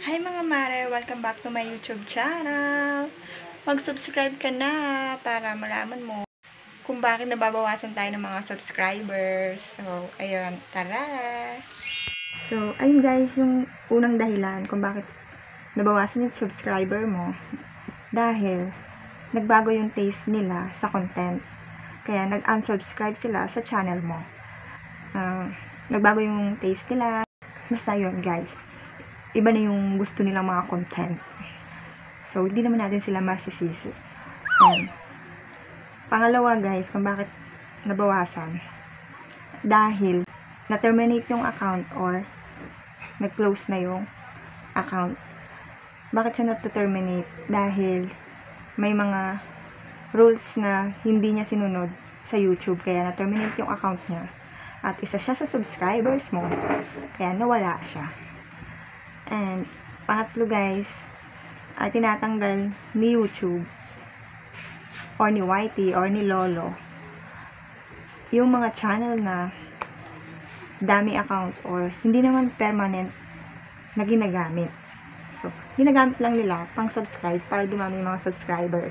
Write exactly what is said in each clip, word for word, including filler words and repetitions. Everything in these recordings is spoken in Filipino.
Hi mga mare! Welcome back to my YouTube channel! Mag-subscribe ka na para malaman mo kung bakit nababawasan tayo ng mga subscribers. So, ayun, tara! So, ayun guys, yung unang dahilan kung bakit nabawasan yung subscriber mo dahil nagbago yung taste nila sa content. Kaya nag-unsubscribe sila sa channel mo. Uh, nagbago yung taste nila. Basta yun guys. Iba na yung gusto nilang mga content. So, hindi naman natin sila masisisi. And, pangalawa guys, kung bakit nabawasan. Dahil, na-terminate yung account or nag-close na yung account. Bakit siya na-terminate? Dahil, may mga rules na hindi niya sinunod sa YouTube. Kaya na-terminate yung account niya. At isa siya sa subscribers mo. Kaya nawala siya. And, pangatlo guys, ay tinatanggal ni YouTube or ni Y T or ni Lolo yung mga channel na dami account or hindi naman permanent na ginagamit. So, ginagamit lang nila pang subscribe para dumami yung mga subscribers.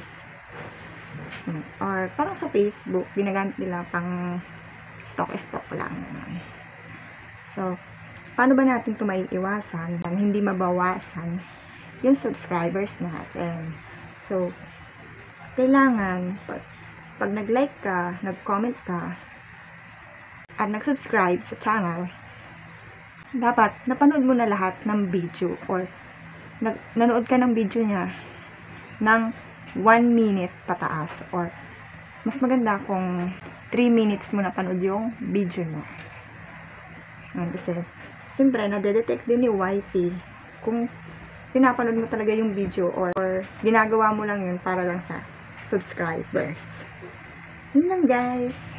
Or parang sa Facebook, ginagamit nila pang stock-stock lang. So, paano ba natin ito maiiwasan? Hindi mabawasan yung subscribers natin. So, kailangan, pag, pag nag-like ka, nag-comment ka, at nag-subscribe sa channel, dapat napanood mo na lahat ng video or nag, nanood ka ng video niya ng one minute pataas or mas maganda kung three minutes mo napanood yung video niya. Kasi, siyempre, nadedetect din ni Y T kung pinapanood mo talaga yung video or, or ginagawa mo lang yun para lang sa subscribers. Yun lang guys.